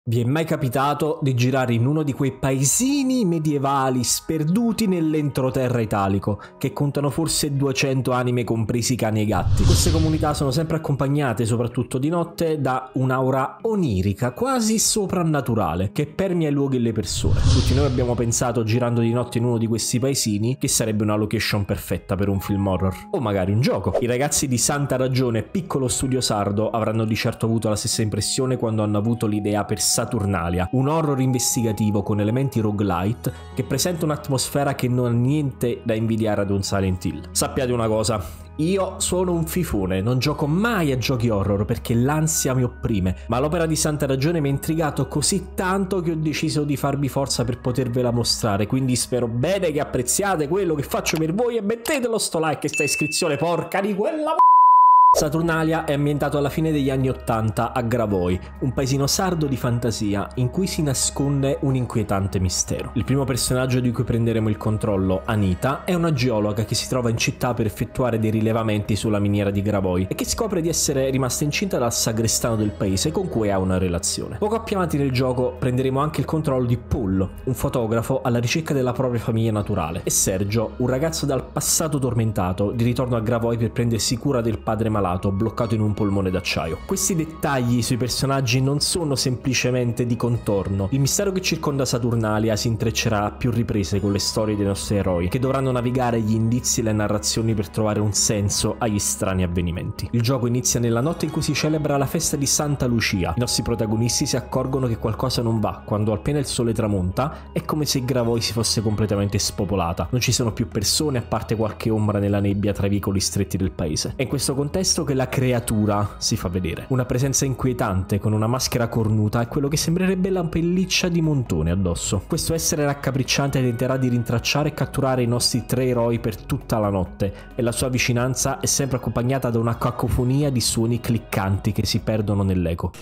Vi è mai capitato di girare in uno di quei paesini medievali sperduti nell'entroterra italico, che contano forse 200 anime compresi i cani e i gatti? Queste comunità sono sempre accompagnate, soprattutto di notte, da un'aura onirica, quasi soprannaturale, che permea i luoghi e le persone. Tutti noi abbiamo pensato, girando di notte in uno di questi paesini, che sarebbe una location perfetta per un film horror, o magari un gioco. I ragazzi di Santa Ragione, piccolo studio sardo, avranno di certo avuto la stessa impressione quando hanno avuto l'idea per Saturnalia, un horror investigativo con elementi roguelite che presenta un'atmosfera che non ha niente da invidiare ad un Silent Hill. Sappiate una cosa, io sono un fifone, non gioco mai a giochi horror perché l'ansia mi opprime, ma l'opera di Santa Ragione mi ha intrigato così tanto che ho deciso di farvi forza per potervela mostrare, quindi spero bene che apprezziate quello che faccio per voi e mettete lo sto like e sta iscrizione, porca di quella Saturnalia è ambientato alla fine degli anni 80 a Gravoi, un paesino sardo di fantasia in cui si nasconde un inquietante mistero. Il primo personaggio di cui prenderemo il controllo, Anita, è una geologa che si trova in città per effettuare dei rilevamenti sulla miniera di Gravoi e che scopre di essere rimasta incinta dal sagrestano del paese con cui ha una relazione. Poco più avanti nel gioco prenderemo anche il controllo di Paul, un fotografo alla ricerca della propria famiglia naturale, e Sergio, un ragazzo dal passato tormentato, di ritorno a Gravoi per prendersi cura del padre malato bloccato in un polmone d'acciaio. Questi dettagli sui personaggi non sono semplicemente di contorno. Il mistero che circonda Saturnalia si intreccerà a più riprese con le storie dei nostri eroi, che dovranno navigare gli indizi e le narrazioni per trovare un senso agli strani avvenimenti. Il gioco inizia nella notte in cui si celebra la festa di Santa Lucia. I nostri protagonisti si accorgono che qualcosa non va quando appena il sole tramonta è come se Gravoi si fosse completamente spopolata. Non ci sono più persone a parte qualche ombra nella nebbia tra i vicoli stretti del paese. È in questo contesto che la creatura si fa vedere. Una presenza inquietante con una maschera cornuta e quello che sembrerebbe la pelliccia di Montone addosso. Questo essere raccapricciante tenterà di rintracciare e catturare i nostri tre eroi per tutta la notte, e la sua vicinanza è sempre accompagnata da una cacofonia di suoni cliccanti che si perdono nell'eco.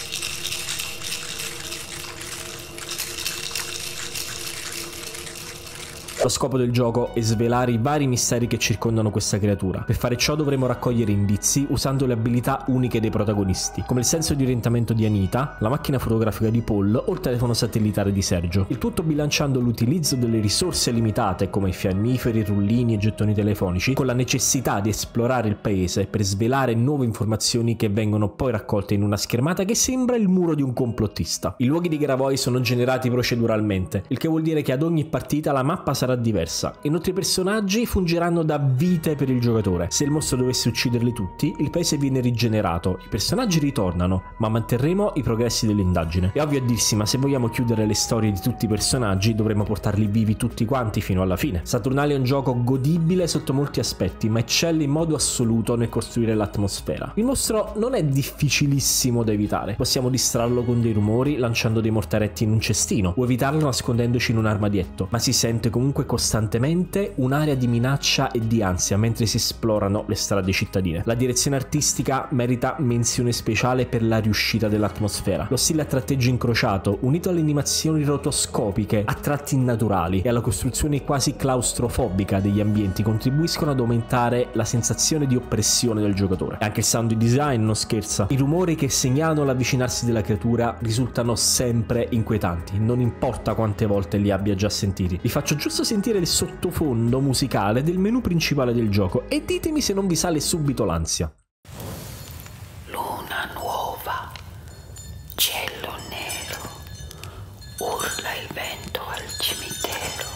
Lo scopo del gioco è svelare i vari misteri che circondano questa creatura. Per fare ciò dovremo raccogliere indizi usando le abilità uniche dei protagonisti, come il senso di orientamento di Anita, la macchina fotografica di Paul o il telefono satellitare di Sergio. Il tutto bilanciando l'utilizzo delle risorse limitate come i fiammiferi, rullini e gettoni telefonici con la necessità di esplorare il paese per svelare nuove informazioni che vengono poi raccolte in una schermata che sembra il muro di un complottista. I luoghi di Gravoi sono generati proceduralmente, il che vuol dire che ad ogni partita la mappa sarà diversa. Inoltre i personaggi fungeranno da vite per il giocatore. Se il mostro dovesse ucciderli tutti, il paese viene rigenerato, i personaggi ritornano, ma manterremo i progressi dell'indagine. È ovvio a dirsi, ma se vogliamo chiudere le storie di tutti i personaggi dovremo portarli vivi tutti quanti fino alla fine. Saturnalia è un gioco godibile sotto molti aspetti, ma eccelle in modo assoluto nel costruire l'atmosfera. Il mostro non è difficilissimo da evitare, possiamo distrarlo con dei rumori lanciando dei mortaretti in un cestino o evitarlo nascondendoci in un armadietto, ma si sente comunque costantemente un'area di minaccia e di ansia mentre si esplorano le strade cittadine. La direzione artistica merita menzione speciale per la riuscita dell'atmosfera. Lo stile a tratteggio incrociato, unito alle animazioni rotoscopiche a tratti innaturali e alla costruzione quasi claustrofobica degli ambienti, contribuiscono ad aumentare la sensazione di oppressione del giocatore. E anche il sound design non scherza. I rumori che segnalano l'avvicinarsi della creatura risultano sempre inquietanti, non importa quante volte li abbia già sentiti. Vi faccio giusto sentire il sottofondo musicale del menu principale del gioco e ditemi se non vi sale subito l'ansia. Luna nuova, cielo nero, urla il vento al cimitero,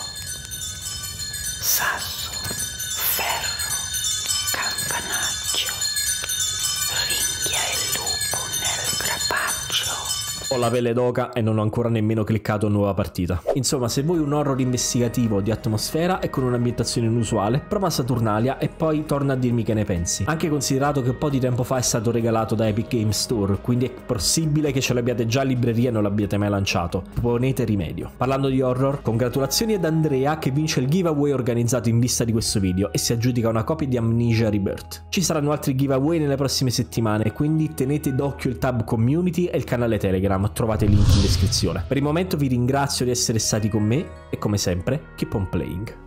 sasso, ferro, campanaggio, ringhia il lupo nel crepaccio. Ho la pelle d'oca e non ho ancora nemmeno cliccato nuova partita. Insomma, se vuoi un horror investigativo di atmosfera e con un'ambientazione inusuale, prova Saturnalia e poi torna a dirmi che ne pensi. Anche considerato che un po' di tempo fa è stato regalato da Epic Games Store, quindi è possibile che ce l'abbiate già in libreria e non l'abbiate mai lanciato. Ponete rimedio. Parlando di horror, congratulazioni ad Andrea che vince il giveaway organizzato in vista di questo video e si aggiudica una copia di Amnesia Rebirth. Ci saranno altri giveaway nelle prossime settimane, quindi tenete d'occhio il tab community e il canale Telegram. Trovate il link in descrizione. Per il momento vi ringrazio di essere stati con me e come sempre, keep on playing.